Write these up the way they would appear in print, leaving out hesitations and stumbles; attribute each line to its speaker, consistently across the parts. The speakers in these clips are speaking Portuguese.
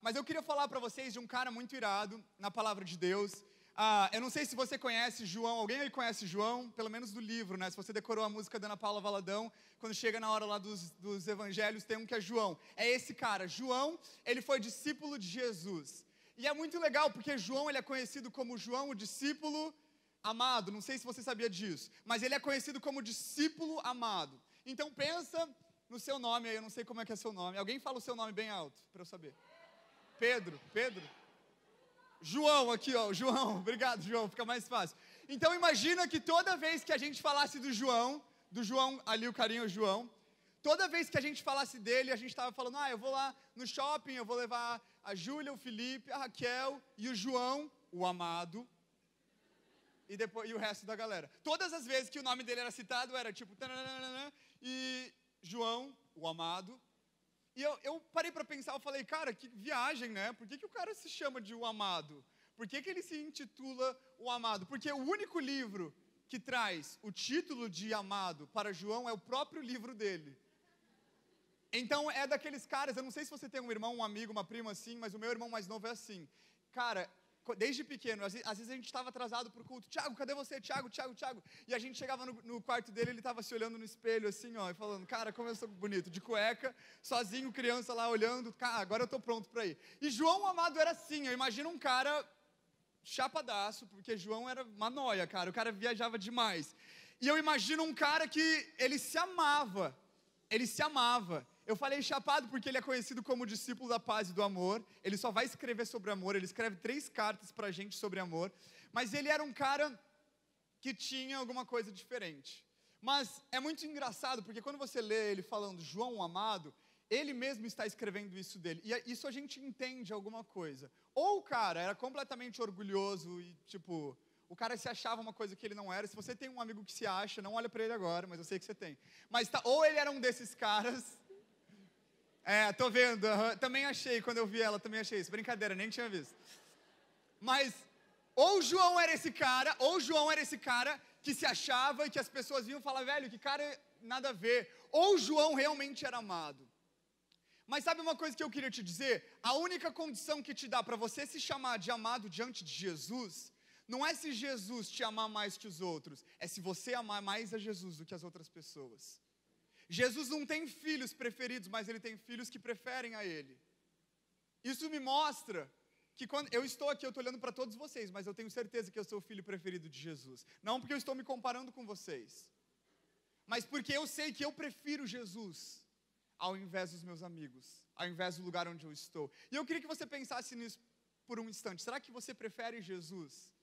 Speaker 1: Mas eu queria falar para vocês de um cara muito irado na palavra de Deus. Eu não sei se você conhece João, alguém aí conhece João? Pelo menos do livro, né? Se você decorou a música da Ana Paula Valadão, quando chega na hora lá dos evangelhos, tem um que é João. É esse cara, João, ele foi discípulo de Jesus. E é muito legal, porque João, ele é conhecido como João, o discípulo amado. Não sei se você sabia disso, mas ele é conhecido como discípulo amado. Então pensa no seu nome aí, eu não sei como é que é seu nome. Alguém fala o seu nome bem alto, para eu saber. Pedro? João aqui, ó, João, obrigado João, fica mais fácil. Então imagina que toda vez que a gente falasse do João ali o carinho João, toda vez que a gente falasse dele, a gente estava falando, eu vou lá no shopping, eu vou levar a Júlia, o Felipe, a Raquel e o João, o amado, e o resto da galera. Todas as vezes que o nome dele era citado, era tipo, e João, o amado. E eu parei para pensar, eu falei, cara, que viagem, né? Por que o cara se chama de o amado? Por que ele se intitula o amado? Porque o único livro que traz o título de amado para João é o próprio livro dele. Então é daqueles caras, eu não sei se você tem um irmão, um amigo, uma prima assim, mas o meu irmão mais novo é assim. Cara, desde pequeno, às vezes a gente estava atrasado para o culto. Tiago, cadê você? Tiago. E a gente chegava no quarto dele, ele estava se olhando no espelho assim, ó, e falando, cara, como eu sou bonito, de cueca, sozinho, criança lá olhando, cara, agora eu estou pronto para ir. E João amado era assim, eu imagino um cara chapadaço, porque João era uma nóia, cara, o cara viajava demais. E eu imagino um cara que ele se amava. Eu falei chapado porque ele é conhecido como discípulo da paz e do amor. Ele só vai escrever sobre amor, ele escreve 3 cartas pra gente sobre amor. Mas ele era um cara que tinha alguma coisa diferente. Mas é muito engraçado, porque quando você lê ele falando João amado, ele mesmo está escrevendo isso dele. E isso a gente entende alguma coisa. Ou o cara era completamente orgulhoso e tipo... O cara se achava uma coisa que ele não era. Se você tem um amigo que se acha, não olha pra ele agora, mas eu sei que você tem. Mas ou ele era um desses caras... tô vendo, também achei, quando eu vi ela, também achei isso. Brincadeira, nem tinha visto. Mas, ou João era esse cara que se achava e que as pessoas vinham falar, velho, que cara nada a ver. Ou João realmente era amado. Mas sabe uma coisa que eu queria te dizer? A única condição que te dá para você se chamar de amado diante de Jesus, não é se Jesus te amar mais que os outros, é se você amar mais a Jesus do que as outras pessoas. Jesus não tem filhos preferidos, mas ele tem filhos que preferem a ele. Isso me mostra que quando eu estou aqui, eu estou olhando para todos vocês, mas eu tenho certeza que eu sou o filho preferido de Jesus. Não porque eu estou me comparando com vocês, mas porque eu sei que eu prefiro Jesus ao invés dos meus amigos, ao invés do lugar onde eu estou. E eu queria que você pensasse nisso por um instante. Será que você prefere Jesus?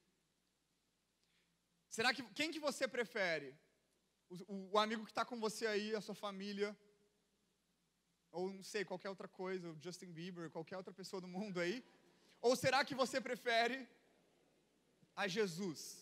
Speaker 1: Quem que você prefere? O amigo que está com você aí, a sua família, ou não sei, qualquer outra coisa, o Justin Bieber, qualquer outra pessoa do mundo aí? Ou será que você prefere a Jesus?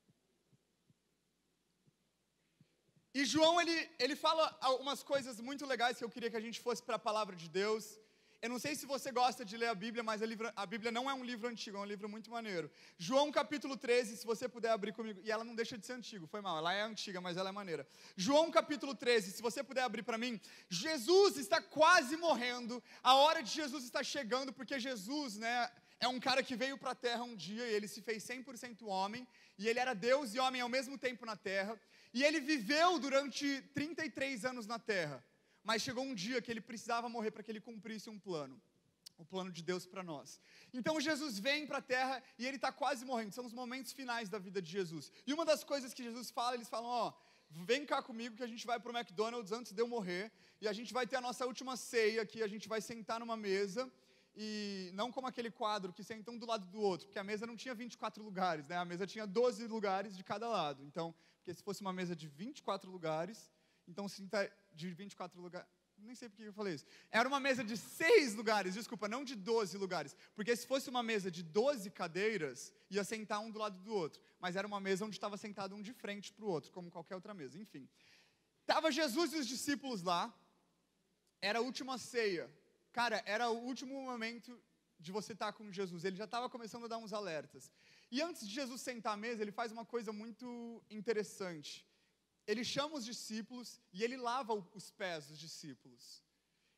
Speaker 1: E João, ele fala algumas coisas muito legais que eu queria que a gente fosse para a palavra de Deus. Eu não sei se você gosta de ler a Bíblia, mas a Bíblia não é um livro antigo, é um livro muito maneiro. João capítulo 13, se você puder abrir comigo, e ela não deixa de ser antiga, foi mal, ela é antiga, mas ela é maneira. João capítulo 13, se você puder abrir para mim, Jesus está quase morrendo, a hora de Jesus está chegando, porque Jesus, né, é um cara que veio para a terra um dia, e ele se fez 100% homem, e ele era Deus e homem ao mesmo tempo na terra, e ele viveu durante 33 anos na terra. Mas chegou um dia que ele precisava morrer para que ele cumprisse um plano. O plano de Deus para nós. Então Jesus vem para a terra e ele está quase morrendo. São os momentos finais da vida de Jesus. E uma das coisas que Jesus fala, eles falam, vem cá comigo que a gente vai para o McDonald's antes de eu morrer. E a gente vai ter a nossa última ceia aqui, a gente vai sentar numa mesa. E não como aquele quadro que sentam um do lado do outro. Porque a mesa não tinha 24 lugares, né? A mesa tinha 12 lugares de cada lado. Então, porque se fosse uma mesa de 24 lugares... Então, de 24 lugares, nem sei porque eu falei isso. Era uma mesa de 6 lugares, desculpa, não de 12 lugares. Porque se fosse uma mesa de 12 cadeiras, ia sentar um do lado do outro. Mas era uma mesa onde estava sentado um de frente para o outro, como qualquer outra mesa, enfim. Estava Jesus e os discípulos lá, era a última ceia. Cara, era o último momento de você estar com Jesus. Ele já estava começando a dar uns alertas. E antes de Jesus sentar à mesa, ele faz uma coisa muito interessante. Ele chama os discípulos e ele lava os pés dos discípulos.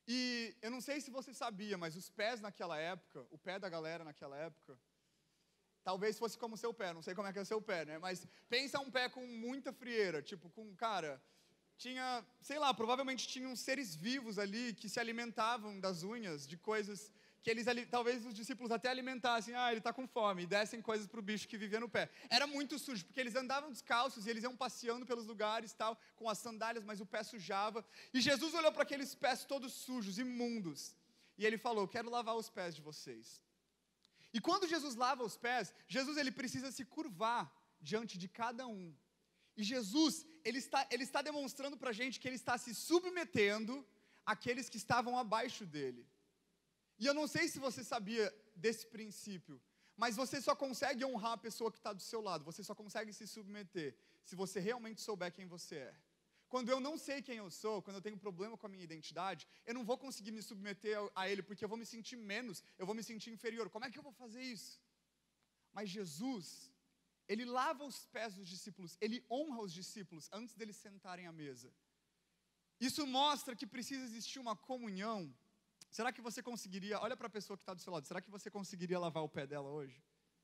Speaker 1: E eu não sei se você sabia, mas os pés naquela época, o pé da galera naquela época, talvez fosse como o seu pé, não sei como é que é o seu pé, né? Mas pensa um pé com muita frieira, tipo, cara, tinha, sei lá, provavelmente tinham seres vivos ali que se alimentavam das unhas, de coisas que eles, talvez os discípulos até alimentassem, ele está com fome, e dessem coisas para o bicho que vivia no pé. Era muito sujo, porque eles andavam descalços e eles iam passeando pelos lugares, tal, com as sandálias, mas o pé sujava. E Jesus olhou para aqueles pés todos sujos, imundos, e ele falou, quero lavar os pés de vocês. E quando Jesus lava os pés, Jesus ele precisa se curvar diante de cada um. E Jesus, ele está demonstrando para a gente que ele está se submetendo àqueles que estavam abaixo dele. E eu não sei se você sabia desse princípio, mas você só consegue honrar a pessoa que está do seu lado, você só consegue se submeter se você realmente souber quem você é. Quando eu não sei quem eu sou, quando eu tenho problema com a minha identidade, eu não vou conseguir me submeter a ele, porque eu vou me sentir menos, eu vou me sentir inferior. Como é que eu vou fazer isso? Mas Jesus, ele lava os pés dos discípulos, ele honra os discípulos antes deles sentarem à mesa. Isso mostra que precisa existir uma comunhão. Será que você conseguiria, olha para a pessoa que está do seu lado, será que você conseguiria lavar o pé dela hoje?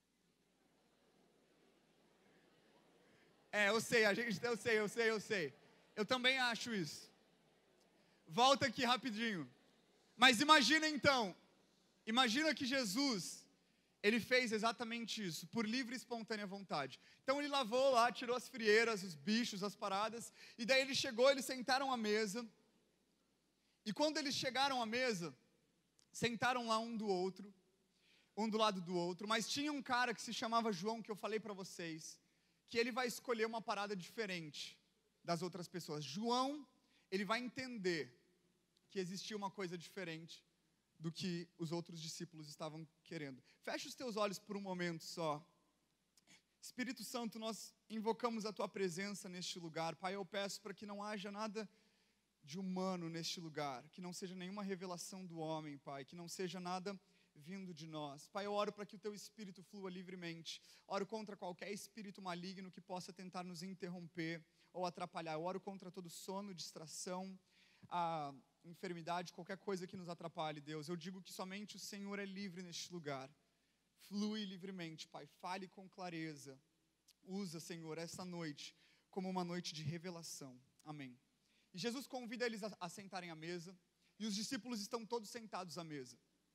Speaker 1: Eu sei. Eu também acho isso. Volta aqui rapidinho. Mas imagina então, imagina que Jesus, ele fez exatamente isso, por livre e espontânea vontade. Então ele lavou lá, tirou as frieiras, os bichos, as paradas, e daí ele chegou, eles sentaram à mesa. E quando eles chegaram à mesa, sentaram lá um do lado do outro, mas tinha um cara que se chamava João, que eu falei para vocês, que ele vai escolher uma parada diferente das outras pessoas. João, ele vai entender que existia uma coisa diferente do que os outros discípulos estavam querendo. Fecha os teus olhos por um momento só. Espírito Santo, nós invocamos a Tua presença neste lugar. Pai, eu peço para que não haja nada de humano neste lugar, que não seja nenhuma revelação do homem, Pai, que não seja nada vindo de nós. Pai, eu oro para que o Teu Espírito flua livremente. Oro contra qualquer espírito maligno que possa tentar nos interromper ou atrapalhar. Eu oro contra todo sono, distração, a enfermidade, qualquer coisa que nos atrapalhe, Deus. Eu digo que somente o Senhor é livre neste lugar. Flui livremente, Pai. Fale com clareza. Usa, Senhor, essa noite como uma noite de revelação. Amém. E Jesus convida eles a sentarem à mesa, e os discípulos estão todos sentados à mesa.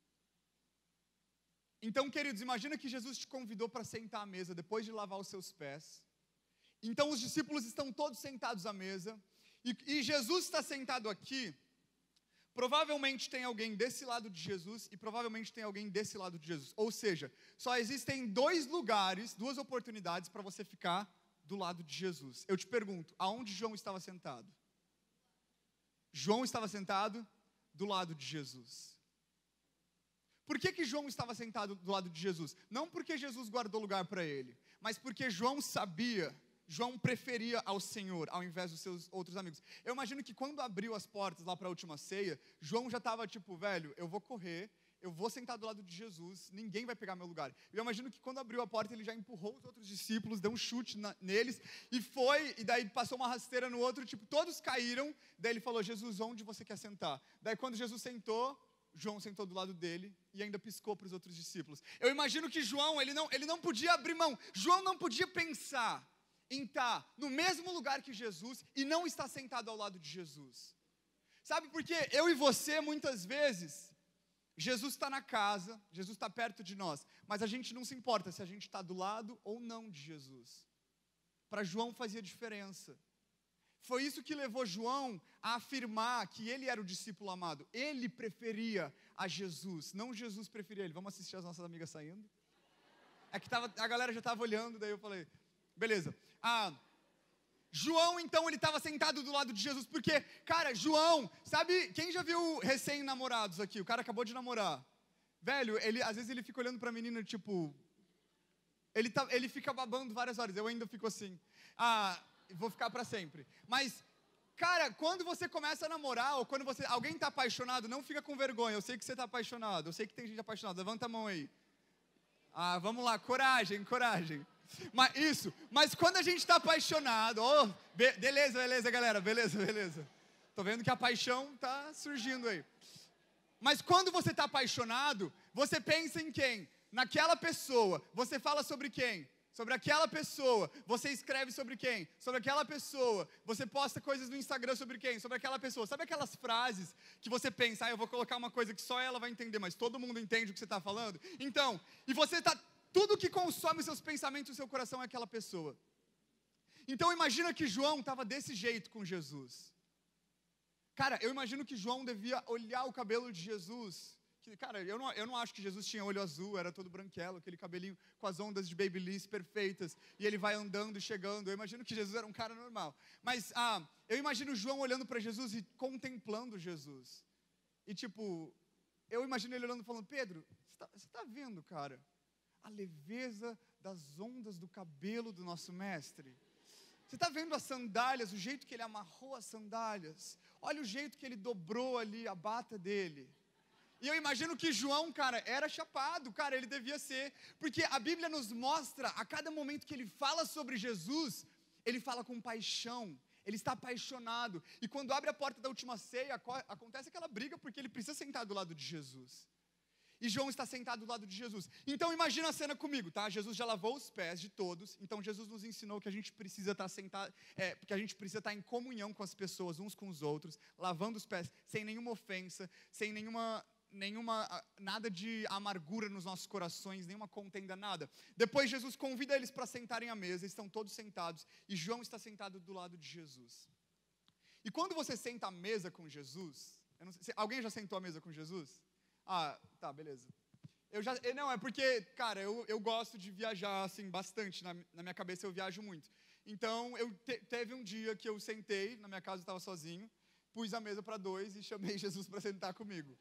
Speaker 1: Então, queridos, imagina que Jesus te convidou para sentar à mesa, depois de lavar os seus pés. Então, os discípulos estão todos sentados à mesa, e Jesus está sentado aqui. Provavelmente tem alguém desse lado de Jesus, e provavelmente tem alguém desse lado de Jesus. Ou seja, só existem dois lugares, duas oportunidades para você ficar do lado de Jesus. Eu te pergunto, aonde João estava sentado? João estava sentado do lado de Jesus. Por que João estava sentado do lado de Jesus? Não porque Jesus guardou lugar para ele, mas porque João preferia ao Senhor, ao invés dos seus outros amigos. Eu imagino que quando abriu as portas lá para a última ceia, João já estava tipo, velho, eu vou correr, eu vou sentar do lado de Jesus, ninguém vai pegar meu lugar. Eu imagino que quando abriu a porta, ele já empurrou os outros discípulos, deu um chute neles, e daí passou uma rasteira no outro, tipo, todos caíram, daí ele falou, Jesus, onde você quer sentar? Daí quando Jesus sentou, João sentou do lado dele, e ainda piscou para os outros discípulos. Eu imagino que João, ele não podia abrir mão, João não podia pensar em estar no mesmo lugar que Jesus, e não estar sentado ao lado de Jesus. Sabe por quê? Eu e você, muitas vezes, Jesus está na casa, Jesus está perto de nós, mas a gente não se importa se a gente está do lado ou não de Jesus. Para João fazia diferença. Foi isso que levou João a afirmar que ele era o discípulo amado. Ele preferia a Jesus, não Jesus preferia ele. Vamos assistir as nossas amigas saindo? É que a galera já estava olhando, daí eu falei, beleza. João, então, ele estava sentado do lado de Jesus, porque, cara, João, sabe, quem já viu recém-namorados aqui? O cara acabou de namorar. Velho, às vezes ele fica olhando pra menina, tipo, ele fica babando várias horas, eu ainda fico assim, vou ficar pra sempre. Mas, cara, quando você começa a namorar, ou quando alguém tá apaixonado, não fica com vergonha, eu sei que você tá apaixonado, eu sei que tem gente apaixonada, levanta a mão aí. Vamos lá, coragem. Mas quando a gente está apaixonado, beleza, galera, beleza. Tô vendo que a paixão tá surgindo aí. Mas quando você está apaixonado, você pensa em quem? Naquela pessoa. Você fala sobre quem? Sobre aquela pessoa. Você escreve sobre quem? Sobre aquela pessoa. Você posta coisas no Instagram sobre quem? Sobre aquela pessoa. Sabe aquelas frases que você pensa, eu vou colocar uma coisa que só ela vai entender, mas todo mundo entende o que você está falando? Então, e você está, tudo que consome os seus pensamentos e o seu coração é aquela pessoa. Então imagina que João estava desse jeito com Jesus. Cara, eu imagino que João devia olhar o cabelo de Jesus. Cara, eu não acho que Jesus tinha olho azul, era todo branquelo, aquele cabelinho com as ondas de babyliss perfeitas, e ele vai andando e chegando. Eu imagino que Jesus era um cara normal. Mas eu imagino João olhando para Jesus e contemplando Jesus. E tipo, eu imagino ele olhando e falando, Pedro, você está vendo, cara, a leveza das ondas do cabelo do nosso mestre? Você está vendo as sandálias, o jeito que ele amarrou as sandálias? Olha o jeito que ele dobrou ali a bata dele. E eu imagino que João, cara, era chapado, cara, ele devia ser. Porque a Bíblia nos mostra, a cada momento que ele fala sobre Jesus, ele fala com paixão, ele está apaixonado. E quando abre a porta da última ceia, acontece aquela briga porque ele precisa sentar do lado de Jesus. E João está sentado do lado de Jesus. Então imagina a cena comigo, tá? Jesus já lavou os pés de todos. Então Jesus nos ensinou que a gente precisa estar sentado, porque a gente precisa estar em comunhão com as pessoas, uns com os outros, lavando os pés, sem nenhuma ofensa, sem nada de amargura nos nossos corações, nenhuma contenda, nada. Depois Jesus convida eles para sentarem à mesa, estão todos sentados, e João está sentado do lado de Jesus. E quando você senta à mesa com Jesus, eu não sei, alguém já sentou à mesa com Jesus? Tá, beleza. Não, é porque, cara, eu gosto de viajar, assim, bastante, na minha cabeça eu viajo muito. Então, teve um dia que eu sentei, na minha casa eu estava sozinho, pus a mesa para 2 e chamei Jesus para sentar comigo.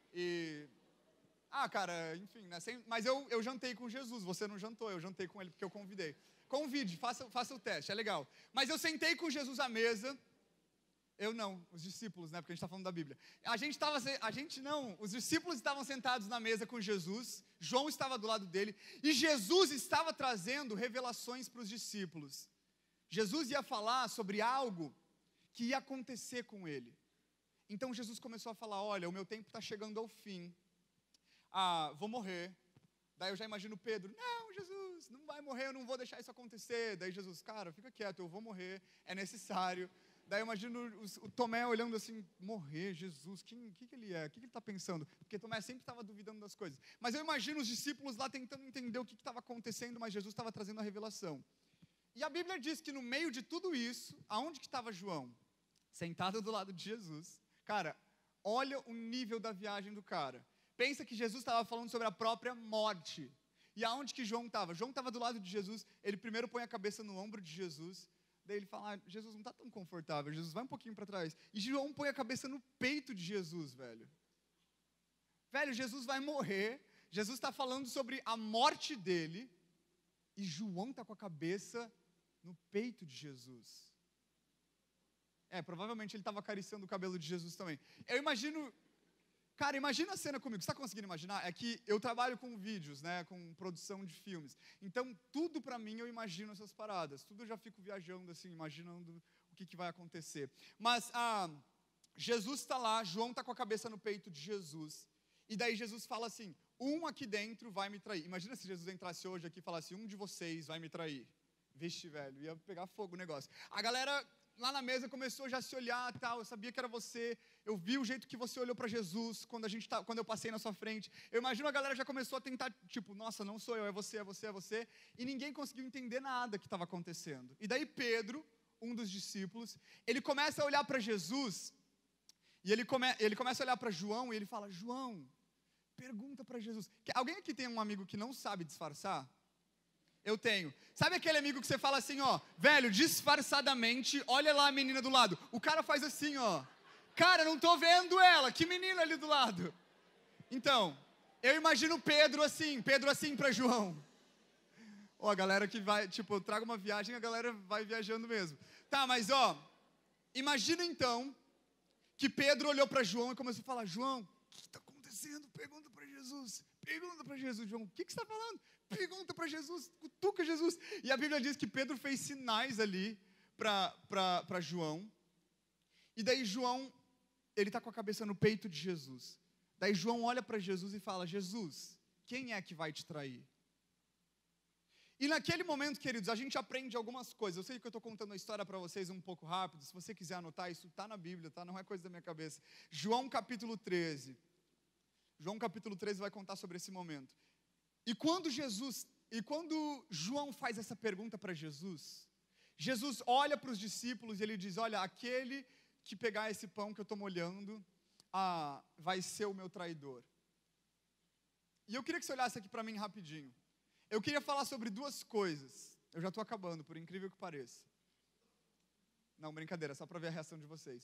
Speaker 1: Cara, enfim, né, mas eu jantei com Jesus, você não jantou, eu jantei com ele porque eu convidei. Convide, faça o teste, é legal. Mas eu sentei com Jesus à mesa. Eu não, os discípulos, né, porque a gente está falando da Bíblia. Os discípulos estavam sentados na mesa com Jesus, João estava do lado dele, e Jesus estava trazendo revelações para os discípulos. Jesus ia falar sobre algo que ia acontecer com ele. Então Jesus começou a falar, olha, o meu tempo está chegando ao fim, vou morrer. Daí eu já imagino Pedro, não, Jesus, não vai morrer, eu não vou deixar isso acontecer. Daí Jesus, cara, fica quieto, eu vou morrer, é necessário. Daí eu imagino o Tomé olhando assim, morrer, Jesus, quem que ele é? O que ele está pensando? Porque Tomé sempre estava duvidando das coisas. Mas eu imagino os discípulos lá tentando entender o que estava acontecendo, mas Jesus estava trazendo a revelação. E a Bíblia diz que no meio de tudo isso, aonde que estava João? Sentado do lado de Jesus. Cara, olha o nível da viagem do cara. Pensa que Jesus estava falando sobre a própria morte. E aonde que João estava? João estava do lado de Jesus, ele primeiro põe a cabeça no ombro de Jesus. Daí ele fala, Jesus não está tão confortável, Jesus vai um pouquinho para trás. E João põe a cabeça no peito de Jesus, velho. Velho, Jesus vai morrer, Jesus está falando sobre a morte dele, e João está com a cabeça no peito de Jesus. Provavelmente ele estava acariciando o cabelo de Jesus também. Eu imagino, cara, imagina a cena comigo, você está conseguindo imaginar? É que eu trabalho com vídeos, né, com produção de filmes. Então, tudo para mim eu imagino essas paradas. Tudo eu já fico viajando assim, imaginando o que vai acontecer. Mas Jesus está lá, João está com a cabeça no peito de Jesus. E daí Jesus fala assim, um aqui dentro vai me trair. Imagina se Jesus entrasse hoje aqui e falasse, um de vocês vai me trair. Vixe, velho, ia pegar fogo o negócio. A galera lá na mesa começou já a se olhar, tal, eu sabia que era você, eu vi o jeito que você olhou para Jesus quando eu passei na sua frente. Eu imagino a galera já começou a tentar, tipo, nossa, não sou eu, é você, e ninguém conseguiu entender nada que estava acontecendo. E daí Pedro, um dos discípulos, ele começa a olhar para Jesus, e ele começa a olhar para João, e ele fala, João, pergunta para Jesus. Alguém aqui tem um amigo que não sabe disfarçar? Eu tenho. Sabe aquele amigo que você fala assim, velho, disfarçadamente, olha lá a menina do lado. O cara faz assim, cara, não tô vendo ela, que menina ali do lado. Então, eu imagino Pedro assim para João. A galera que vai, tipo, eu trago uma viagem, a galera vai viajando mesmo. Tá, mas imagina então, que Pedro olhou para João e começou a falar, João, o que está acontecendo? Pergunta para Jesus, João, o que você está falando? Pergunta para Jesus, cutuca Jesus. E a Bíblia diz que Pedro fez sinais ali para João. E daí João, ele está com a cabeça no peito de Jesus. Daí João olha para Jesus e fala: Jesus, quem é que vai te trair? E naquele momento, queridos, a gente aprende algumas coisas. Eu sei que eu estou contando a história para vocês um pouco rápido. Se você quiser anotar, isso está na Bíblia, tá? Não é coisa da minha cabeça. João capítulo 13. João capítulo 13 vai contar sobre esse momento. E quando João faz essa pergunta para Jesus, Jesus olha para os discípulos e ele diz: olha, aquele que pegar esse pão que eu estou molhando, vai ser o meu traidor. E eu queria que você olhasse aqui para mim rapidinho. Eu queria falar sobre duas coisas. Eu já estou acabando, por incrível que pareça. Não, brincadeira, só para ver a reação de vocês.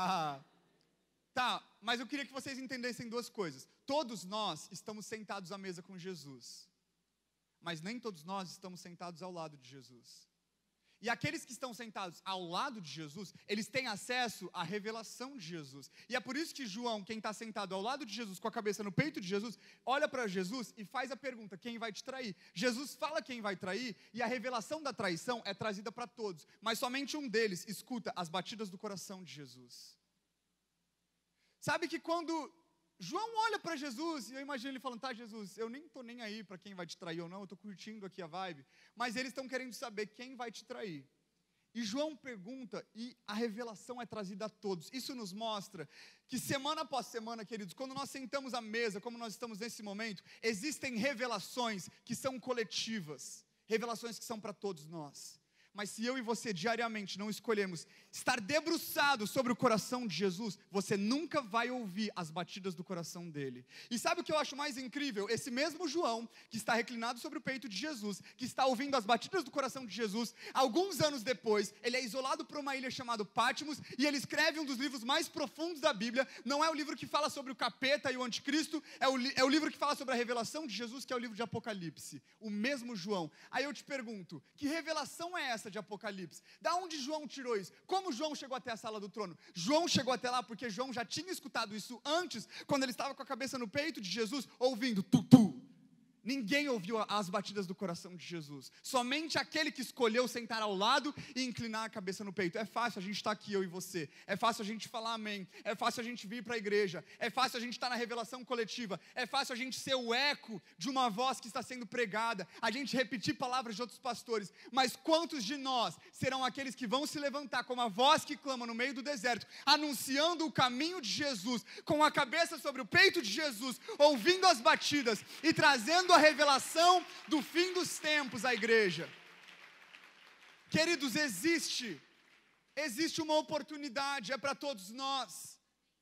Speaker 1: Tá, mas eu queria que vocês entendessem duas coisas. Todos nós estamos sentados à mesa com Jesus, mas nem todos nós estamos sentados ao lado de Jesus. E aqueles que estão sentados ao lado de Jesus, eles têm acesso à revelação de Jesus. E é por isso que João, quem está sentado ao lado de Jesus, com a cabeça no peito de Jesus, olha para Jesus e faz a pergunta: quem vai te trair? Jesus fala quem vai trair, e a revelação da traição é trazida para todos, mas somente um deles escuta as batidas do coração de Jesus. Sabe que quando João olha para Jesus, e eu imagino ele falando: tá, Jesus, eu nem estou nem aí para quem vai te trair ou não, eu estou curtindo aqui a vibe, mas eles estão querendo saber quem vai te trair. E João pergunta, e a revelação é trazida a todos. Isso nos mostra que semana após semana, queridos, quando nós sentamos à mesa, como nós estamos nesse momento, existem revelações que são coletivas, revelações que são para todos nós. Mas se eu e você diariamente não escolhermos estar debruçados sobre o coração de Jesus, você nunca vai ouvir as batidas do coração dele. E sabe o que eu acho mais incrível? Esse mesmo João, que está reclinado sobre o peito de Jesus, que está ouvindo as batidas do coração de Jesus, alguns anos depois, ele é isolado por uma ilha chamada Patmos, e ele escreve um dos livros mais profundos da Bíblia. Não é o livro que fala sobre o capeta e o anticristo, é o livro que fala sobre a revelação de Jesus, que é o livro de Apocalipse. O mesmo João. Aí eu te pergunto, que revelação é essa de Apocalipse? Da onde João tirou isso? Como João chegou até a sala do trono? João chegou até lá porque João já tinha escutado isso antes, quando ele estava com a cabeça no peito de Jesus, ouvindo tu. Ninguém ouviu as batidas do coração de Jesus. Somente aquele que escolheu sentar ao lado e inclinar a cabeça no peito. É fácil a gente estar aqui, eu e você. É fácil a gente falar amém. É fácil a gente vir para a igreja. É fácil a gente estar na revelação coletiva. É fácil a gente ser o eco de uma voz que está sendo pregada. A gente repetir palavras de outros pastores. Mas quantos de nós serão aqueles que vão se levantar como a voz que clama no meio do deserto, anunciando o caminho de Jesus, com a cabeça sobre o peito de Jesus, ouvindo as batidas e trazendo a revelação do fim dos tempos à igreja? Queridos, existe uma oportunidade, é para todos nós.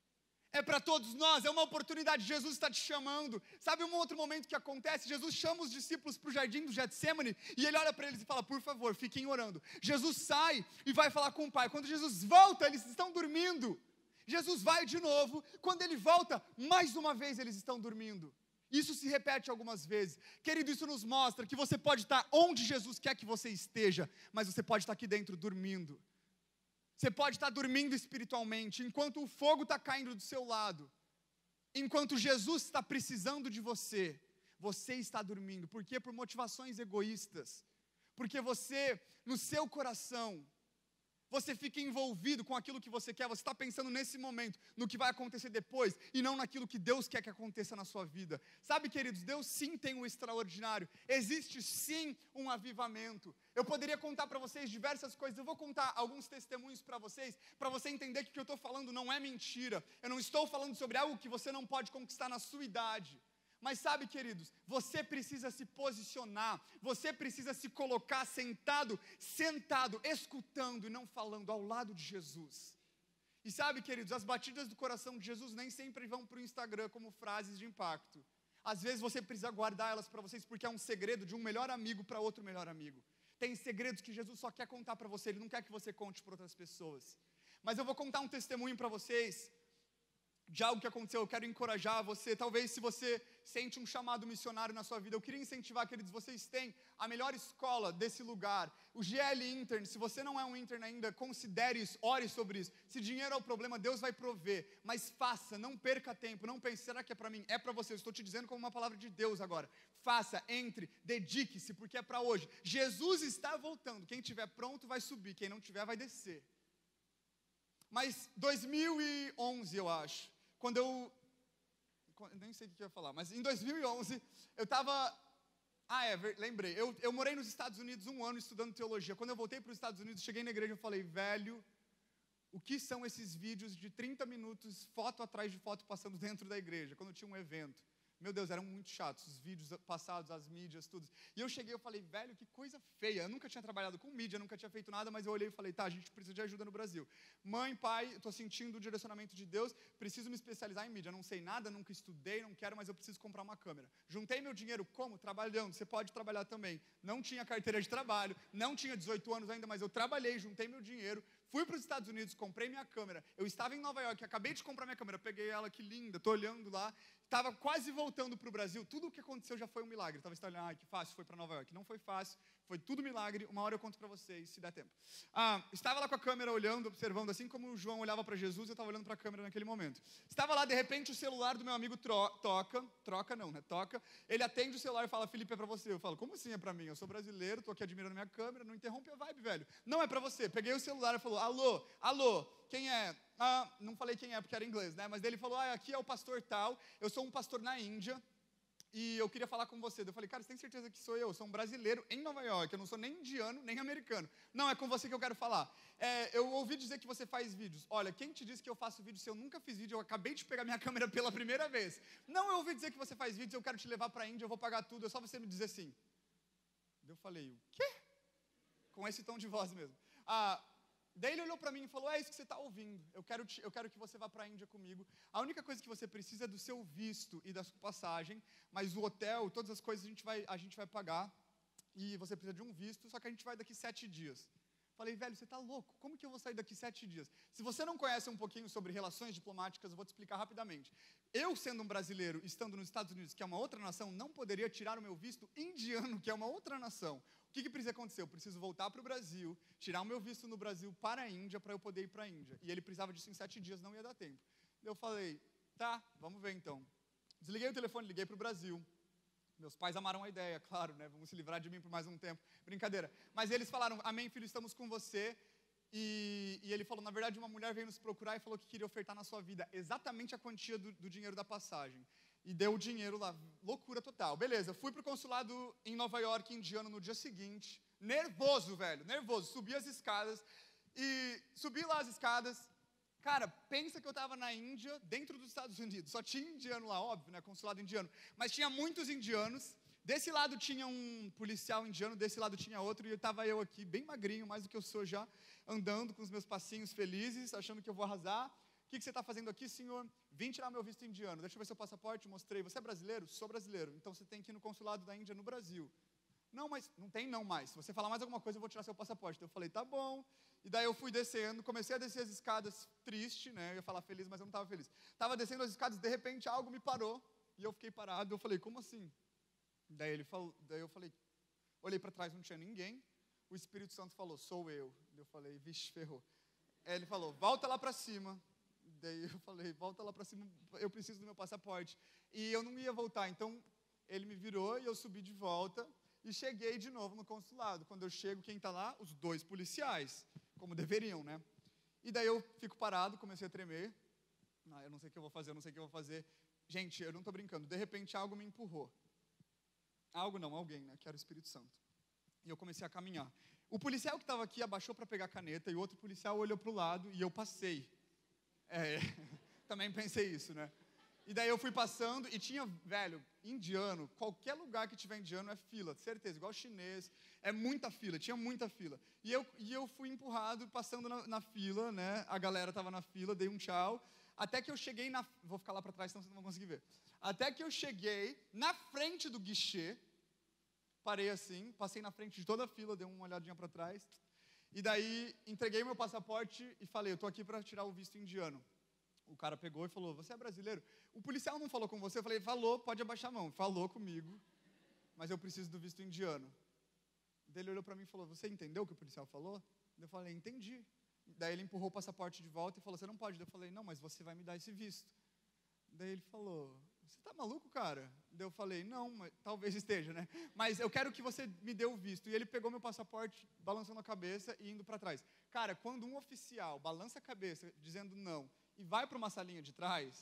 Speaker 1: É para todos nós, é uma oportunidade. Jesus está te chamando. Sabe um outro momento que acontece? Jesus chama os discípulos para o jardim do Getsemane e ele olha para eles e fala: por favor, fiquem orando. Jesus sai e vai falar com o Pai. Quando Jesus volta, eles estão dormindo. Jesus vai de novo. Quando ele volta, mais uma vez eles estão dormindo. Isso se repete algumas vezes. Querido, isso nos mostra que você pode estar onde Jesus quer que você esteja, mas você pode estar aqui dentro dormindo. Você pode estar dormindo espiritualmente, enquanto o fogo está caindo do seu lado. Enquanto Jesus está precisando de você, você está dormindo. Por quê? Por motivações egoístas. Porque você, no seu coração, você fica envolvido com aquilo que você quer. Você está pensando nesse momento, no que vai acontecer depois, e não naquilo que Deus quer que aconteça na sua vida. Sabe, queridos, Deus sim tem um extraordinário. Existe sim um avivamento. Eu poderia contar para vocês diversas coisas. Eu vou contar alguns testemunhos para você entender que o que eu estou falando não é mentira. Eu não estou falando sobre algo que você não pode conquistar na sua idade. Mas sabe, queridos, você precisa se posicionar, você precisa se colocar sentado, escutando e não falando, ao lado de Jesus. E sabe, queridos, as batidas do coração de Jesus nem sempre vão para o Instagram como frases de impacto. Às vezes você precisa guardar elas para vocês, porque é um segredo de um melhor amigo para outro melhor amigo. Tem segredos que Jesus só quer contar para você, Ele não quer que você conte para outras pessoas. Mas eu vou contar um testemunho para vocês de algo que aconteceu. Eu quero encorajar você. Talvez se você sente um chamado missionário na sua vida, eu queria incentivar, queridos, vocês têm a melhor escola desse lugar, o GL Intern. Se você não é um intern ainda, considere isso, ore sobre isso. Se dinheiro é o problema, Deus vai prover, mas faça, não perca tempo, não pense: será que é para mim? É para você. Eu estou te dizendo como uma palavra de Deus agora. Faça, entre, dedique-se, porque é para hoje. Jesus está voltando. Quem estiver pronto vai subir, quem não tiver vai descer. Mas 2011, eu acho, quando eu nem sei o que eu ia falar, mas em 2011, eu estava... lembrei. Eu morei nos Estados Unidos 1 ano estudando teologia. Quando eu voltei para os Estados Unidos, cheguei na igreja e falei, velho, o que são esses vídeos de 30 minutos, foto atrás de foto, passando dentro da igreja, quando tinha um evento? Meu Deus, eram muito chatos, os vídeos passados, as mídias, tudo. E eu cheguei e falei, velho, que coisa feia. Eu nunca tinha trabalhado com mídia, nunca tinha feito nada, mas eu olhei e falei, tá, a gente precisa de ajuda no Brasil. Mãe, pai, estou sentindo o direcionamento de Deus, preciso me especializar em mídia. Não sei nada, nunca estudei, não quero, mas eu preciso comprar uma câmera. Juntei meu dinheiro como? Trabalhando. Você pode trabalhar também. Não tinha carteira de trabalho, não tinha 18 anos ainda, mas eu trabalhei, juntei meu dinheiro, fui para os Estados Unidos, comprei minha câmera. Eu estava em Nova York, acabei de comprar minha câmera, peguei ela, que linda, estou olhando lá. Estava quase voltando para o Brasil, tudo o que aconteceu já foi um milagre. Estava instalando, que fácil, foi para Nova York. Não foi fácil, foi tudo milagre. Uma hora eu conto para vocês, se der tempo. Estava lá com a câmera olhando, observando, assim como o João olhava para Jesus, eu estava olhando para a câmera naquele momento. Estava lá, de repente, o celular do meu amigo toca. Ele atende o celular e fala, Felipe, é para você. Eu falo, como assim é para mim? Eu sou brasileiro, estou aqui admirando minha câmera, não interrompe a vibe, velho. Não é para você. Peguei o celular e falou, alô, quem é? Não falei quem é porque era inglês, né? Mas daí ele falou, aqui é o pastor tal, eu sou um pastor na Índia e eu queria falar com você. Eu falei, cara, você tem certeza que sou eu? Eu sou um brasileiro em Nova York, eu não sou nem indiano, nem americano. Não, é com você que eu quero falar. Eu ouvi dizer que você faz vídeos. Olha, quem te disse que eu faço vídeo se eu nunca fiz vídeo? Eu acabei de pegar minha câmera pela primeira vez. Não, eu ouvi dizer que você faz vídeos, eu quero te levar para a Índia, eu vou pagar tudo, é só você me dizer sim. Eu falei, o quê? Com esse tom de voz mesmo. Daí ele olhou para mim e falou, é isso que você está ouvindo, eu quero que você vá para a Índia comigo. A única coisa que você precisa é do seu visto e da sua passagem, mas o hotel, todas as coisas a gente vai pagar, e você precisa de um visto, só que a gente vai daqui 7 dias. Falei, velho, você está louco, como que eu vou sair daqui 7 dias? Se você não conhece um pouquinho sobre relações diplomáticas, eu vou te explicar rapidamente. Eu, sendo um brasileiro, estando nos Estados Unidos, que é uma outra nação, não poderia tirar o meu visto indiano, que é uma outra nação. O que precisa acontecer? Eu preciso voltar para o Brasil, tirar o meu visto no Brasil para a Índia, para eu poder ir para a Índia. E ele precisava disso em 7 dias, não ia dar tempo. Eu falei, tá, vamos ver então. Desliguei o telefone, liguei para o Brasil. Meus pais amaram a ideia, claro, né? Vamos se livrar de mim por mais um tempo. Brincadeira. Mas eles falaram, amém, filho, estamos com você. E ele falou, na verdade, uma mulher veio nos procurar e falou que queria ofertar na sua vida exatamente a quantia do dinheiro da passagem. E deu o dinheiro lá, loucura total. Beleza, fui pro consulado em Nova York, indiano, no dia seguinte. Nervoso, velho, nervoso. Subi as escadas e subi lá as escadas. Cara, pensa que eu estava na Índia, dentro dos Estados Unidos. Só tinha indiano lá, óbvio, né, consulado indiano. Mas tinha muitos indianos. Desse lado tinha um policial indiano, desse lado tinha outro. E estava eu aqui, bem magrinho, mais do que eu sou já, andando com os meus passinhos felizes, achando que eu vou arrasar. O que você está fazendo aqui, senhor? Vim tirar meu visto indiano. Deixa eu ver seu passaporte, mostrei. Você é brasileiro? Sou brasileiro. Então você tem que ir no consulado da Índia no Brasil. Não, mas não tem não mais. Se você falar mais alguma coisa, eu vou tirar seu passaporte. Então eu falei, tá bom. E daí eu fui descendo, comecei a descer as escadas triste, né? Eu ia falar feliz, mas eu não estava feliz. Estava descendo as escadas, de repente algo me parou. E eu fiquei parado. Eu falei, como assim? Daí eu falei, olhei para trás, não tinha ninguém. O Espírito Santo falou, sou eu. Eu falei, vixe, ferrou. Aí ele falou, volta lá para cima. Daí eu falei, volta lá para cima, eu preciso do meu passaporte. E eu não ia voltar, então ele me virou e eu subi de volta e cheguei de novo no consulado. Quando eu chego, quem está lá? Os 2 policiais, como deveriam, né? E daí eu fico parado, comecei a tremer. Eu não sei o que eu vou fazer, eu não sei o que eu vou fazer. Gente, eu não estou brincando, de repente algo me empurrou. Algo não, alguém, né? Que era o Espírito Santo. E eu comecei a caminhar. O policial que estava aqui abaixou para pegar a caneta e o outro policial olhou para o lado e eu passei. Também pensei isso, né? E daí eu fui passando e tinha, velho, indiano, qualquer lugar que tiver indiano é fila, certeza, igual chinês, é muita fila, tinha muita fila. E eu fui empurrado, passando na fila, né? A galera estava na fila, dei um tchau, até que eu cheguei vou ficar lá para trás, senão vocês não vão conseguir ver. Até que eu cheguei na frente do guichê, parei assim, passei na frente de toda a fila, dei uma olhadinha para trás. E daí, entreguei meu passaporte e falei, eu estou aqui para tirar o visto indiano. O cara pegou e falou, você é brasileiro? O policial não falou com você? Eu falei, falou, pode abaixar a mão. Falou comigo, mas eu preciso do visto indiano. Daí ele olhou para mim e falou, você entendeu o que o policial falou? Eu falei, entendi. Daí ele empurrou o passaporte de volta e falou, você não pode. Eu falei, não, mas você vai me dar esse visto. Daí ele falou, você tá maluco, cara? Daí eu falei, não, mas, talvez esteja, né? Mas eu quero que você me dê o visto. E ele pegou meu passaporte, balançando a cabeça e indo para trás. Cara, quando um oficial balança a cabeça dizendo não e vai para uma salinha de trás,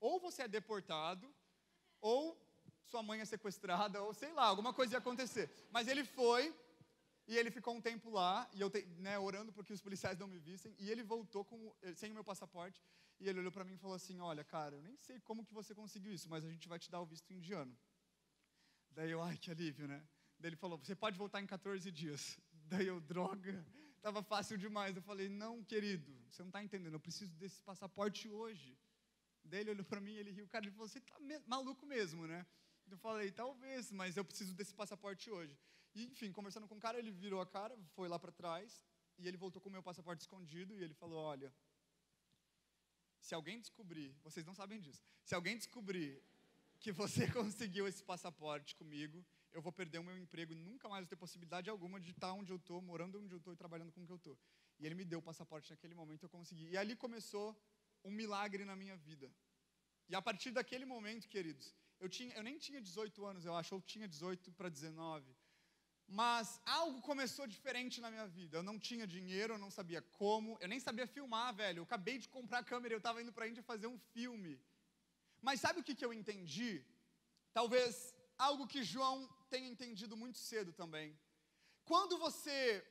Speaker 1: ou você é deportado, ou sua mãe é sequestrada, ou sei lá, alguma coisa ia acontecer. Mas ele foi, e ele ficou um tempo lá, e eu orando porque os policiais não me vissem, e ele voltou sem o meu passaporte, e ele olhou para mim e falou assim, olha, cara, eu nem sei como que você conseguiu isso, mas a gente vai te dar o visto indiano. Daí eu, ai, que alívio, né? Daí ele falou, você pode voltar em 14 dias. Daí eu, droga, estava fácil demais. Eu falei, não, querido, você não está entendendo, eu preciso desse passaporte hoje. Daí ele olhou para mim, ele riu, cara, ele falou, você está maluco mesmo, né? Eu falei, talvez, mas eu preciso desse passaporte hoje. E, enfim, conversando com o cara, ele virou a cara, foi lá para trás, e ele voltou com o meu passaporte escondido, e ele falou, olha, se alguém descobrir, vocês não sabem disso, se alguém descobrir que você conseguiu esse passaporte comigo, eu vou perder o meu emprego e nunca mais vou ter possibilidade alguma de estar onde eu estou, morando onde eu estou e trabalhando com o que eu estou. E ele me deu o passaporte naquele momento, eu consegui. E ali começou um milagre na minha vida. E a partir daquele momento, queridos, eu nem tinha 18 anos, eu acho, ou tinha 18 para 19. Mas algo começou diferente na minha vida. Eu não tinha dinheiro, eu não sabia como, eu nem sabia filmar, velho. Eu acabei de comprar a câmera, eu estava indo para a Índia fazer um filme. Mas sabe o que eu entendi? Talvez algo que João tenha entendido muito cedo também. Quando você...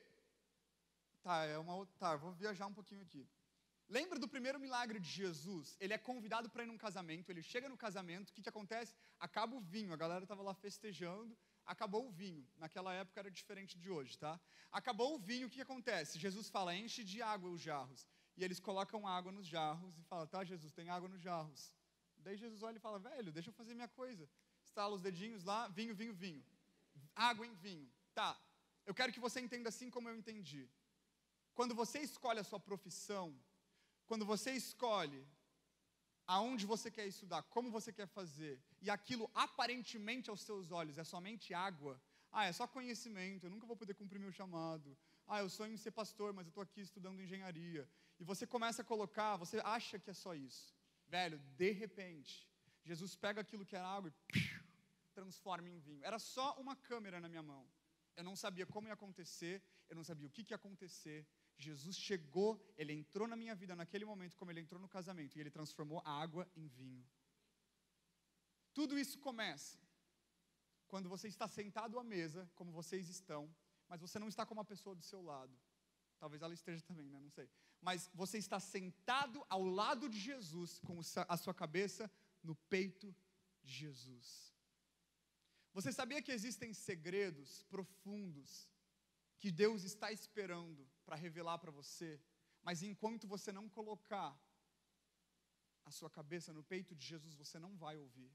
Speaker 1: vou viajar um pouquinho aqui. Lembra do primeiro milagre de Jesus? Ele é convidado para ir num casamento, ele chega no casamento, o que acontece? Acaba o vinho, a galera estava lá festejando, acabou o vinho. Naquela época era diferente de hoje, tá? Acabou o vinho, o que acontece? Jesus fala, enche de água os jarros. E eles colocam água nos jarros e falam, tá, Jesus, tem água nos jarros. Daí Jesus olha e fala, velho, deixa eu fazer minha coisa. Estala os dedinhos lá, vinho, vinho, vinho. Água em vinho. Tá, eu quero que você entenda assim como eu entendi. Quando você escolhe a sua profissão, quando você escolhe aonde você quer estudar, como você quer fazer, e aquilo aparentemente aos seus olhos é somente água, é só conhecimento, eu nunca vou poder cumprir meu chamado, eu sonho em ser pastor, mas eu estou aqui estudando engenharia, e você começa a colocar, você acha que é só isso, velho, de repente, Jesus pega aquilo que era água e transforma em vinho, era só uma câmera na minha mão, eu não sabia como ia acontecer, eu não sabia o que ia acontecer. Jesus chegou, ele entrou na minha vida naquele momento, como ele entrou no casamento, e ele transformou a água em vinho. Tudo isso começa quando você está sentado à mesa, como vocês estão, mas você não está com uma pessoa do seu lado. Talvez ela esteja também, né? Não sei. Mas você está sentado ao lado de Jesus, com a sua cabeça no peito de Jesus. Você sabia que existem segredos profundos que Deus está esperando para revelar para você, mas enquanto você não colocar a sua cabeça no peito de Jesus, você não vai ouvir.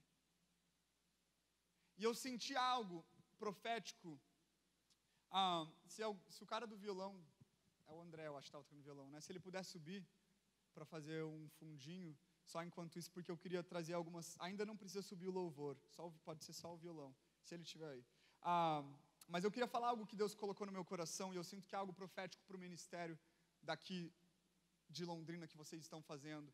Speaker 1: E eu senti algo profético, se o cara do violão, é o André, eu acho que está tocando violão, né? Se ele puder subir para fazer um fundinho, só enquanto isso, porque eu queria trazer algumas, ainda não precisa subir o louvor, pode ser só o violão, se ele estiver aí. Mas eu queria falar algo que Deus colocou no meu coração, e eu sinto que é algo profético para o ministério daqui de Londrina que vocês estão fazendo.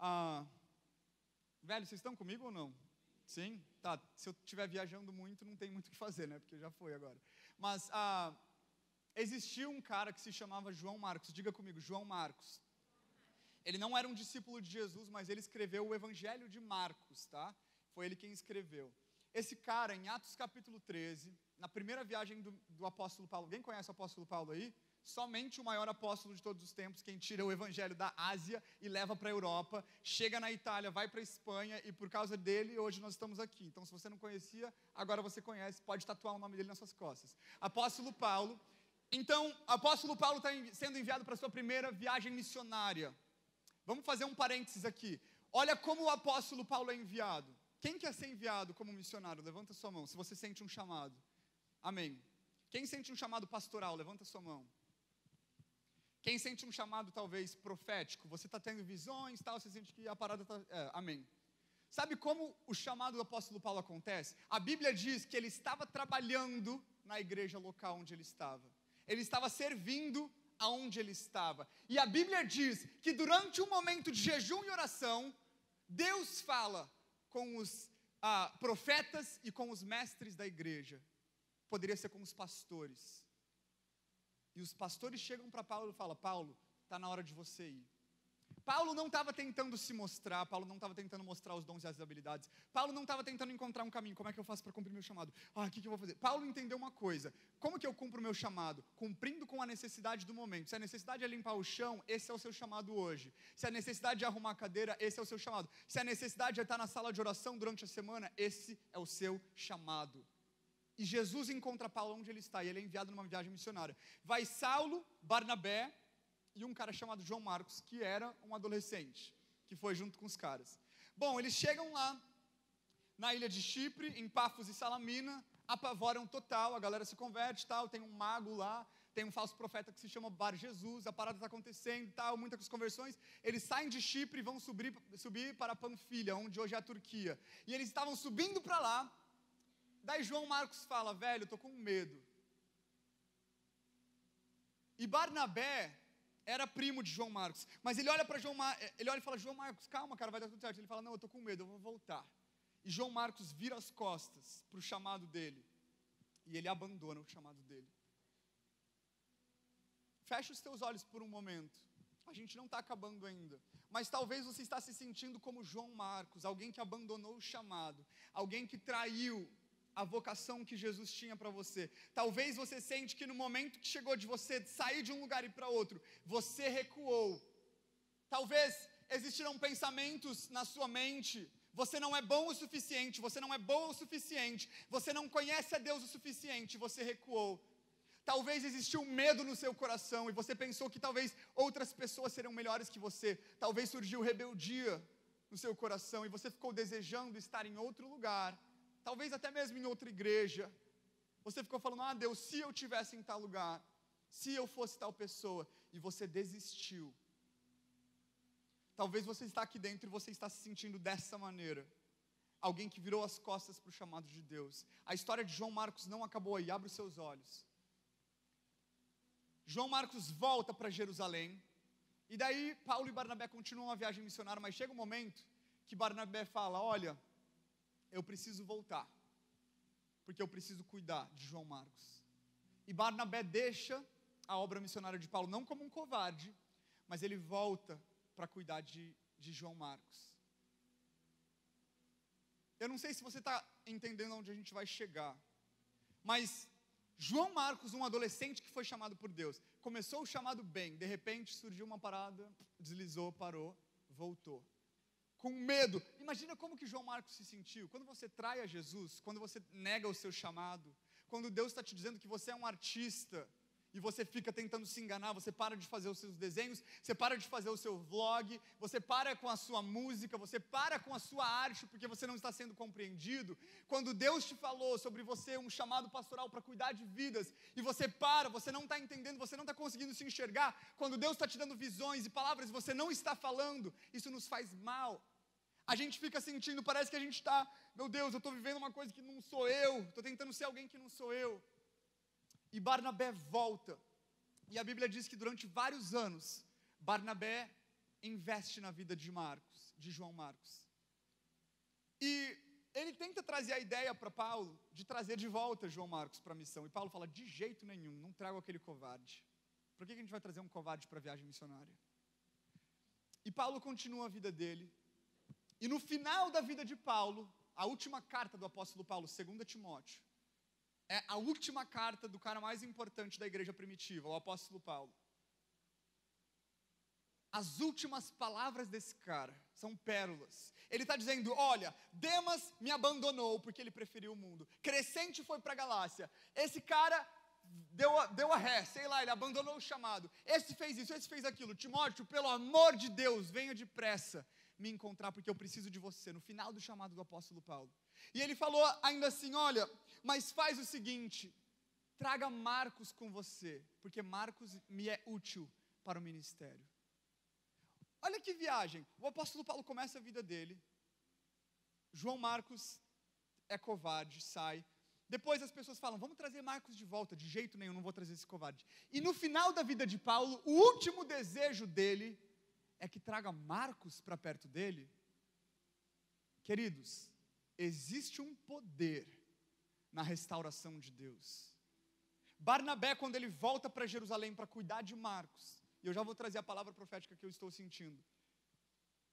Speaker 1: Velho, vocês estão comigo ou não? Sim? Tá, se eu estiver viajando muito, não tem muito o que fazer, né? Porque já foi agora. Mas existiu um cara que se chamava João Marcos, diga comigo, João Marcos. Ele não era um discípulo de Jesus, mas ele escreveu o Evangelho de Marcos, tá? Foi ele quem escreveu. Esse cara, em Atos capítulo 13, na primeira viagem do apóstolo Paulo, alguém conhece o apóstolo Paulo aí? Somente o maior apóstolo de todos os tempos, quem tira o evangelho da Ásia e leva para a Europa, chega na Itália, vai para a Espanha, e por causa dele, hoje nós estamos aqui. Então, se você não conhecia, agora você conhece, pode tatuar o nome dele nas suas costas. Apóstolo Paulo. Então, apóstolo Paulo está sendo enviado para a sua primeira viagem missionária. Vamos fazer um parênteses aqui. Olha como o apóstolo Paulo é enviado. Quem quer ser enviado como missionário? Levanta sua mão, se você sente um chamado. Amém. Quem sente um chamado pastoral? Levanta sua mão. Quem sente um chamado talvez profético? Você está tendo visões, tal, você sente que a parada está... amém. Sabe como o chamado do apóstolo Paulo acontece? A Bíblia diz que ele estava trabalhando na igreja local onde ele estava. Ele estava servindo aonde ele estava. E a Bíblia diz que durante um momento de jejum e oração, Deus fala com os profetas e com os mestres da igreja. Poderia ser com os pastores. E os pastores chegam para Paulo e falam, Paulo, está na hora de você ir. Paulo não estava tentando se mostrar, Paulo não estava tentando mostrar os dons e as habilidades, Paulo não estava tentando encontrar um caminho, como é que eu faço para cumprir meu chamado? O que eu vou fazer? Paulo entendeu uma coisa, como que eu cumpro o meu chamado? Cumprindo com a necessidade do momento. Se a necessidade é limpar o chão, esse é o seu chamado hoje. Se a necessidade é arrumar a cadeira, esse é o seu chamado. Se a necessidade é estar na sala de oração durante a semana, esse é o seu chamado. E Jesus encontra Paulo onde ele está, e ele é enviado numa viagem missionária. Vai Saulo, Barnabé, e um cara chamado João Marcos, que era um adolescente, que foi junto com os caras. Bom, eles chegam lá, na ilha de Chipre, em Pafos e Salamina, apavoram total, a galera se converte, tal, tem um mago lá, tem um falso profeta que se chama Bar Jesus, a parada está acontecendo, tal, muitas conversões. Eles saem de Chipre e vão subir para Panfilha, onde hoje é a Turquia. E eles estavam subindo para lá, daí João Marcos fala, velho, eu tô com medo. E Barnabé era primo de João Marcos, mas ele olha para ele olha e fala, João Marcos, calma cara, vai dar tudo certo. Ele fala, não, eu estou com medo, eu vou voltar. E João Marcos vira as costas para o chamado dele, e ele abandona o chamado dele. Fecha os teus olhos por um momento, a gente não está acabando ainda, mas talvez você está se sentindo como João Marcos, alguém que abandonou o chamado, alguém que traiu a vocação que Jesus tinha para você. Talvez você sente que no momento que chegou de você sair de um lugar e ir para outro, você recuou. Talvez existiram pensamentos na sua mente, você não é bom o suficiente, você não é boa o suficiente, você não conhece a Deus o suficiente, você recuou. Talvez existiu medo no seu coração e você pensou que talvez outras pessoas seriam melhores que você. Talvez surgiu rebeldia no seu coração e você ficou desejando estar em outro lugar. Talvez até mesmo em outra igreja, você ficou falando, Deus, se eu estivesse em tal lugar, se eu fosse tal pessoa, e você desistiu. Talvez você está aqui dentro e você está se sentindo dessa maneira, alguém que virou as costas para o chamado de Deus. A história de João Marcos não acabou aí, abre os seus olhos. João Marcos volta para Jerusalém, e daí Paulo e Barnabé continuam a viagem missionária, mas chega um momento que Barnabé fala, olha, eu preciso voltar, porque eu preciso cuidar de João Marcos. E Barnabé deixa a obra missionária de Paulo, não como um covarde, mas ele volta para cuidar de João Marcos. Eu não sei se você está entendendo onde a gente vai chegar, mas João Marcos, um adolescente que foi chamado por Deus, começou o chamado bem, de repente surgiu uma parada, deslizou, parou, voltou. Com medo. Imagina como que João Marcos se sentiu. Quando você trai a Jesus, quando você nega o seu chamado, quando Deus está te dizendo que você é um artista, e você fica tentando se enganar, você para de fazer os seus desenhos, você para de fazer o seu vlog, você para com a sua música, você para com a sua arte, porque você não está sendo compreendido. Quando Deus te falou sobre você, um chamado pastoral para cuidar de vidas, e você para, você não está entendendo, você não está conseguindo se enxergar, quando Deus está te dando visões e palavras, e você não está falando, isso nos faz mal. A gente fica sentindo, parece que a gente está, meu Deus, eu estou vivendo uma coisa que não sou eu, estou tentando ser alguém que não sou eu. E Barnabé volta, e a Bíblia diz que durante vários anos, Barnabé investe na vida de João Marcos. E ele tenta trazer a ideia para Paulo, de trazer de volta João Marcos para a missão. E Paulo fala, de jeito nenhum, não trago aquele covarde. Por que a gente vai trazer um covarde para a viagem missionária? E Paulo continua a vida dele. E no final da vida de Paulo, a última carta do apóstolo Paulo, 2 Timóteo, é a última carta do cara mais importante da igreja primitiva, o apóstolo Paulo. As últimas palavras desse cara são pérolas. Ele está dizendo, olha, Demas me abandonou porque ele preferiu o mundo. Crescente foi para a Galácia. Esse cara deu a ré, sei lá, ele abandonou o chamado. Esse fez isso, esse fez aquilo. Timóteo, pelo amor de Deus, venha depressa me encontrar, porque eu preciso de você, no final do chamado do apóstolo Paulo. E ele falou ainda assim, olha, mas faz o seguinte, traga Marcos com você, porque Marcos me é útil para o ministério. Olha que viagem, o apóstolo Paulo começa a vida dele, João Marcos é covarde, sai, depois as pessoas falam, vamos trazer Marcos de volta, de jeito nenhum, não vou trazer esse covarde. E no final da vida de Paulo, o último desejo dele é que traga Marcos para perto dele. Queridos, existe um poder na restauração de Deus. Barnabé, quando ele volta para Jerusalém para cuidar de Marcos, e eu já vou trazer a palavra profética que eu estou sentindo,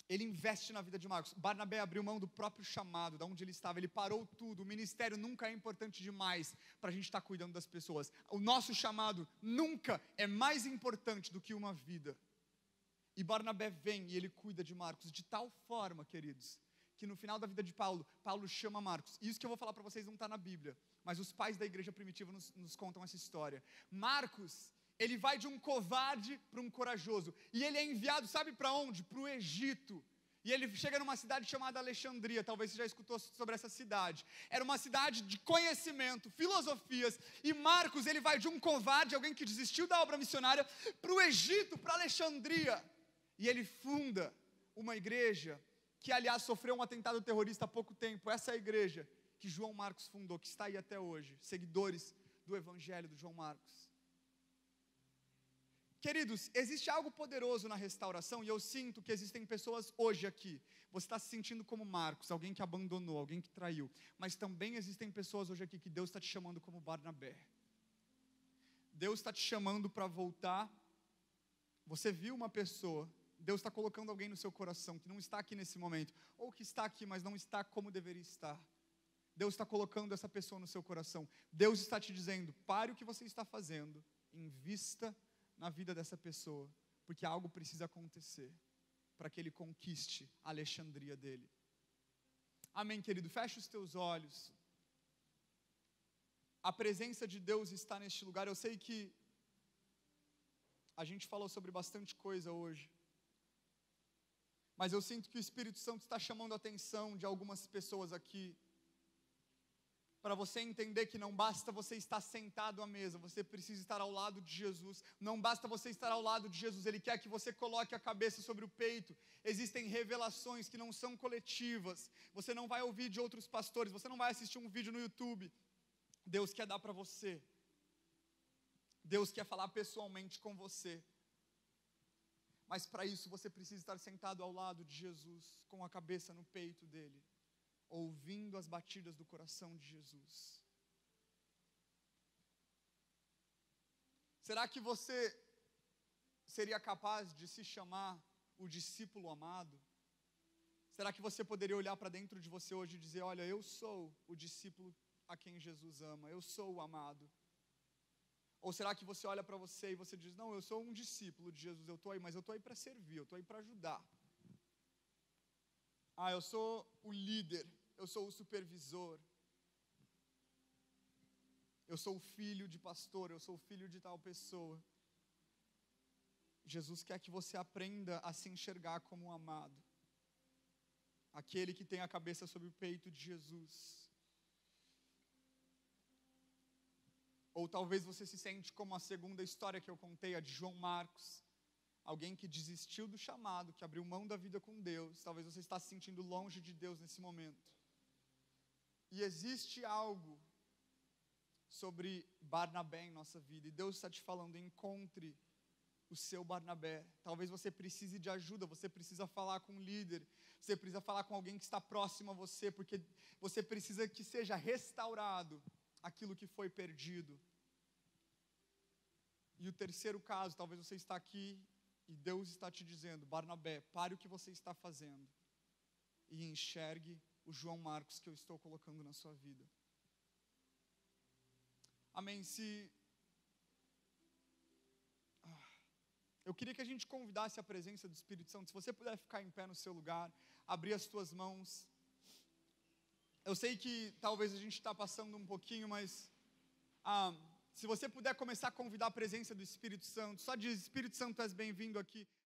Speaker 1: ele investe na vida de Marcos. Barnabé abriu mão do próprio chamado, de onde ele estava, ele parou tudo. O ministério nunca é importante demais para a gente estar cuidando das pessoas. O nosso chamado nunca é mais importante do que uma vida. E Barnabé vem e ele cuida de Marcos de tal forma, queridos, que no final da vida de Paulo, Paulo chama Marcos. Isso que eu vou falar para vocês não está na Bíblia, mas os pais da igreja primitiva nos contam essa história. Marcos, ele vai de um covarde para um corajoso. E ele é enviado, sabe para onde? Para o Egito. E ele chega numa cidade chamada Alexandria. Talvez você já escutou sobre essa cidade. Era uma cidade de conhecimento, filosofias. E Marcos, ele vai de um covarde, alguém que desistiu da obra missionária, para o Egito, para Alexandria. E ele funda uma igreja que, aliás, sofreu um atentado terrorista há pouco tempo. Essa é a igreja que João Marcos fundou, que está aí até hoje. Seguidores do evangelho do João Marcos. Queridos, existe algo poderoso na restauração, e eu sinto que existem pessoas hoje aqui. Você está se sentindo como Marcos, alguém que abandonou, alguém que traiu. Mas também existem pessoas hoje aqui que Deus está te chamando como Barnabé. Deus está te chamando para voltar. Você viu uma pessoa, Deus está colocando alguém no seu coração que não está aqui nesse momento, ou que está aqui, mas não está como deveria estar. Deus está colocando essa pessoa no seu coração. Deus está te dizendo: pare o que você está fazendo, invista na vida dessa pessoa, porque algo precisa acontecer para que ele conquiste a Alexandria dele. Amém, querido? Fecha os teus olhos. A presença de Deus está neste lugar. Eu sei que a gente falou sobre bastante coisa hoje, mas eu sinto que o Espírito Santo está chamando a atenção de algumas pessoas aqui, para você entender que não basta você estar sentado à mesa, você precisa estar ao lado de Jesus. Não basta você estar ao lado de Jesus, Ele quer que você coloque a cabeça sobre o peito. Existem revelações que não são coletivas. Você não vai ouvir de outros pastores, você não vai assistir um vídeo no YouTube. Deus quer dar para você. Deus quer falar pessoalmente com você. Mas para isso você precisa estar sentado ao lado de Jesus, com a cabeça no peito dele, ouvindo as batidas do coração de Jesus. Será que você seria capaz de se chamar o discípulo amado? Será que você poderia olhar para dentro de você hoje e dizer: olha, eu sou o discípulo a quem Jesus ama, eu sou o amado? Ou será que você olha para você e você diz: não, eu sou um discípulo de Jesus, eu estou aí, mas eu estou aí para servir, eu estou aí para ajudar. Eu sou o líder, eu sou o supervisor, eu sou o filho de pastor, eu sou o filho de tal pessoa. Jesus quer que você aprenda a se enxergar como um amado, aquele que tem a cabeça sobre o peito de Jesus. Ou talvez você se sente como a segunda história que eu contei, a de João Marcos, alguém que desistiu do chamado, que abriu mão da vida com Deus. Talvez você está se sentindo longe de Deus nesse momento. E existe algo sobre Barnabé em nossa vida, e Deus está te falando: encontre o seu Barnabé. Talvez você precise de ajuda, você precisa falar com um líder, você precisa falar com alguém que está próximo a você, porque você precisa que seja restaurado aquilo que foi perdido. E o terceiro caso, talvez você está aqui e Deus está te dizendo: Barnabé, pare o que você está fazendo e enxergue o João Marcos que eu estou colocando na sua vida. Amém? Eu queria que a gente convidasse a presença do Espírito Santo. Se você puder ficar em pé no seu lugar, abrir as tuas mãos. Eu sei que talvez a gente está passando um pouquinho, mas se você puder começar a convidar a presença do Espírito Santo, só diz: Espírito Santo, tu és bem-vindo aqui.